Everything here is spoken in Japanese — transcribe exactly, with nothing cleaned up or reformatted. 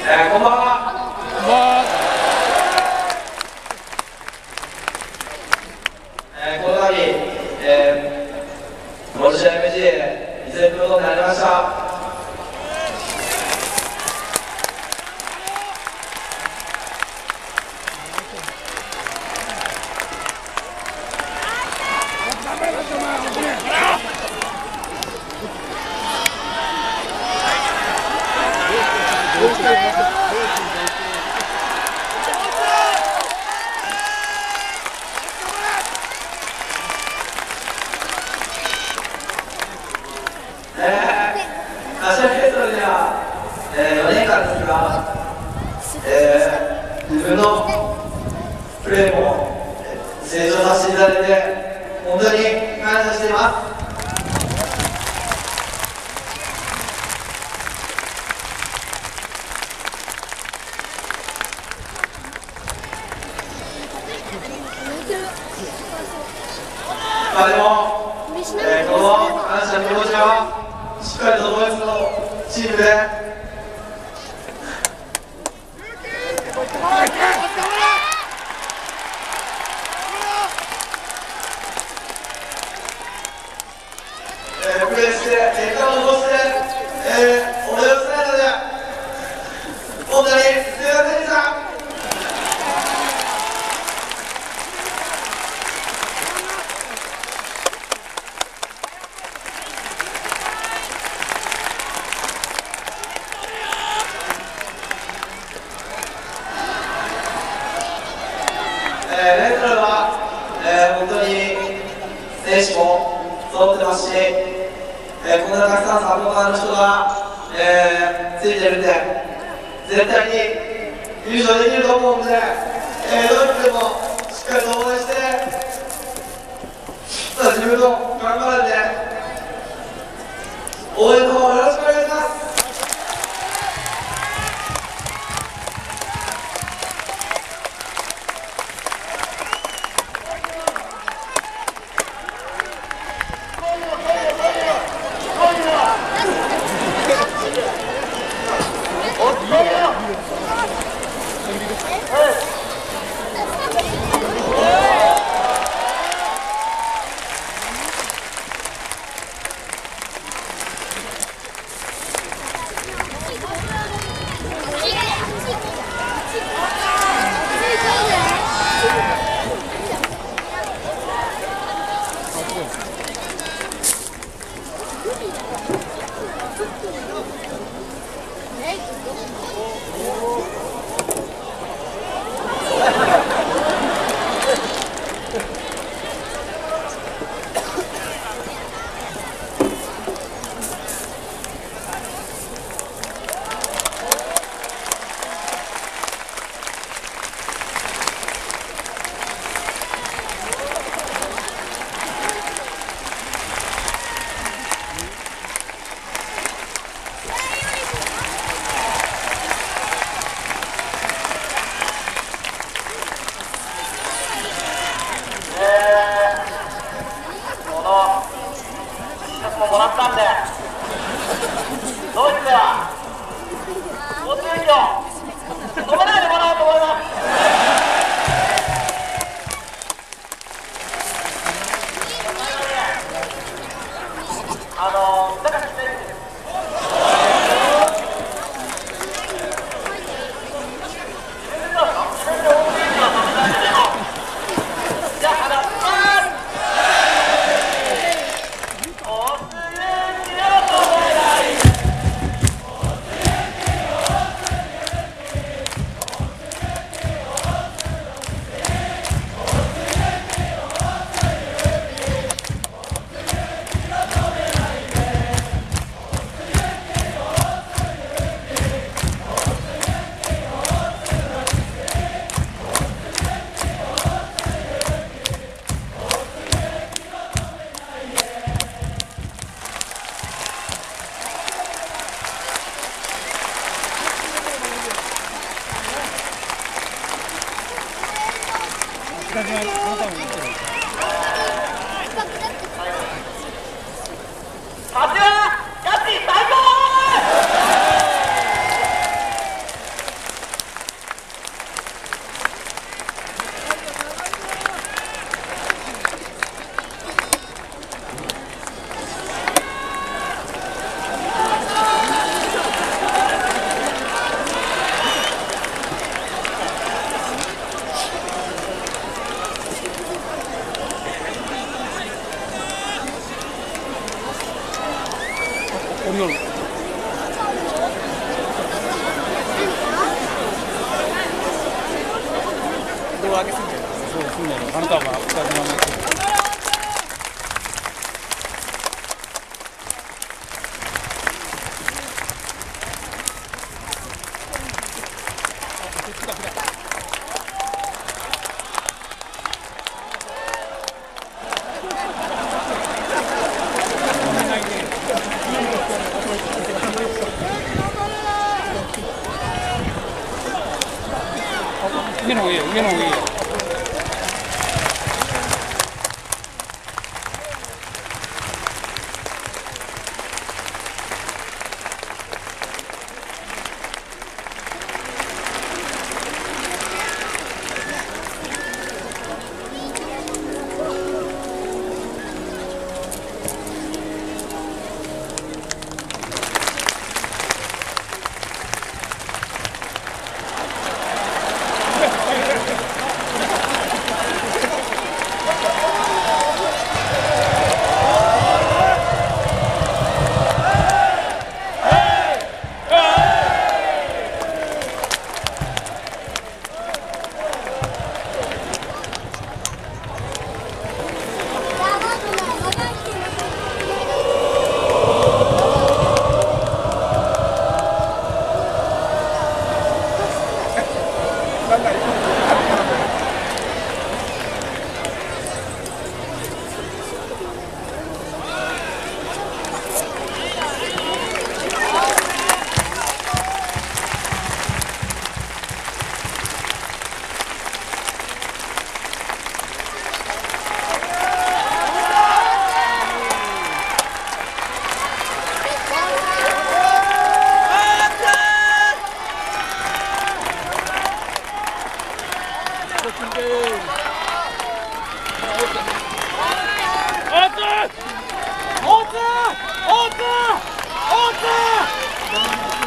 えー、こんばんは。こんばんは。えー、この度、えー、モルシェ エムジー いずれプロとなりました。アジアメートルでは、えー、よねんかんですが、えー、自分のプレーも成長させていただいて本当に感謝しています。まあでも、えー、この感謝の気持ちはしっかりとドイツのチームでえー、プレーして結果を残して、えー、思い出せないので本当にすみませんでした。レンタルは、えー、本当に選手も揃ってますし、えー、こんなたくさんサポーターの人が、えー、ついてるんで絶対に優勝できると思うんで、えー、ドイツでもしっかりと応援して自分の頑張るんで応援の方よろしくお願いします。もらったんで、ドイツでは交通費を止めないでもらおうと思います。あのだからさすがにこのタイムいってる。さすがガチ最高。 上げすぎてる。そうすんねん。あなたはまあふたりまめ。上の方がいいよ、上の方がいいよ。オープン！オープン！オープン！